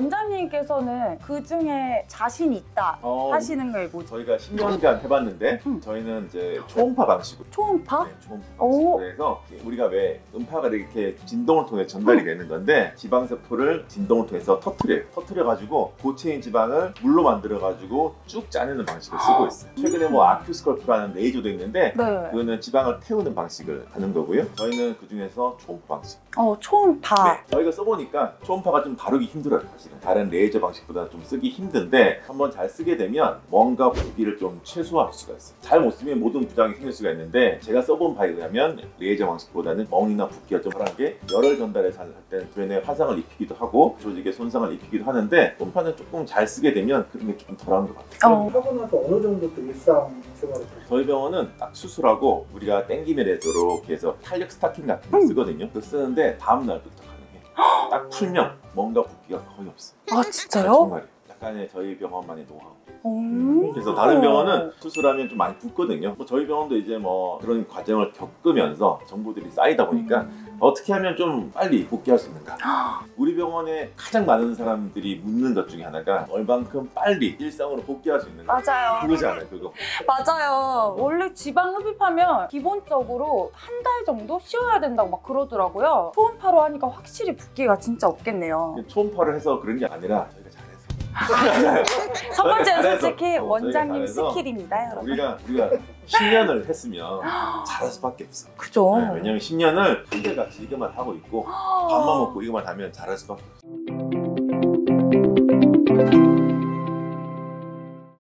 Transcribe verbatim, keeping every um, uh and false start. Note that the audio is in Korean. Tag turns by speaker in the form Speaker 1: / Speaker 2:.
Speaker 1: 원장님께서는 그 중에 자신 있다
Speaker 2: 어,
Speaker 1: 하시는 게 뭐죠?
Speaker 2: 저희가 십 년간 해봤는데
Speaker 1: 음.
Speaker 2: 저희는 이제 초음파 방식으로
Speaker 1: 초음파?
Speaker 2: 네, 초음파
Speaker 1: 오.
Speaker 2: 방식으로 해서 우리가 왜 음파가 이렇게 진동을 통해 전달이
Speaker 1: 음.
Speaker 2: 되는 건데 지방세포를 진동을 통해서 터트려요. 터트려가지고 고체인 지방을 물로 만들어가지고 쭉 짜내는 방식을 쓰고 있어요. 최근에 뭐 아큐스컬프라는 레이저도 있는데
Speaker 1: 네.
Speaker 2: 그거는 지방을 태우는 방식을 하는 거고요. 저희는 그 중에서 초음파 방식.
Speaker 1: 어, 초음파.
Speaker 2: 네, 저희가 써보니까 초음파가 좀 다루기 힘들어요. 사실은 다른 레이저 방식보다 좀 쓰기 힘든데 한번 잘 쓰게 되면 뭔가 부기를 좀 최소화할 수가 있어요. 잘 못 쓰면 모든 부작용이 생길 수가 있는데 제가 써본 바에 의하면 레이저 방식보다는 멍이나 붓기가 좀 덜한 게 열을 전달해서 할 때는 주변에 화상을 입히기도 하고 조직에 손상을 입히기도 하는데 초음파는 조금 잘 쓰게 되면 그런 게 조금 덜한 것 같아요.
Speaker 1: 어.
Speaker 3: 하고 나서 어느 정도 또 일상생활을
Speaker 2: 저희 병원은 딱 수술하고 우리가 땡기면 되도록 해서 탄력 스타킹 같은 거 쓰거든요. 그거 쓰는데 다음 날부터 가능해. 딱 풀면 뭔가 붓기가 거의 없어.
Speaker 1: 아, 진짜요?
Speaker 2: 정말이에요. 약간의 저희 병원만의 노하우.
Speaker 1: 음.
Speaker 2: 그래서 다른 병원은 수술하면 좀 많이 붓거든요. 뭐 저희 병원도 이제 뭐 그런 과정을 겪으면서 정보들이 쌓이다 보니까
Speaker 1: 음.
Speaker 2: 어떻게 하면 좀 빨리 복귀할 수 있는가. 우리 병원에 가장 많은 사람들이 묻는 것 중에 하나가 얼만큼 빨리 일상으로 복귀할 수 있는가.
Speaker 1: 맞아요.
Speaker 2: 그거지 않아요, 그거.
Speaker 1: 맞아요. 원래 지방 흡입하면 기본적으로 한 달 정도 쉬어야 된다고 막 그러더라고요. 초음파로 하니까 확실히 붓기가 진짜 없겠네요.
Speaker 2: 초음파를 해서 그런 게 아니라 저희가 잘해서.
Speaker 1: 첫 번째는
Speaker 2: 잘해서.
Speaker 1: 솔직히
Speaker 2: 어,
Speaker 1: 원장님
Speaker 2: 저희가 잘해서.
Speaker 1: 스킬입니다, 여러분.
Speaker 2: 우리가 우리가 십 년을 했으면 잘할 수밖에 없어.
Speaker 1: 그죠?
Speaker 2: 네, 왜냐면 십 년을 한결같이 이것만 하고 있고 밥만 먹고 이것만 하면 잘할 수밖에 없어.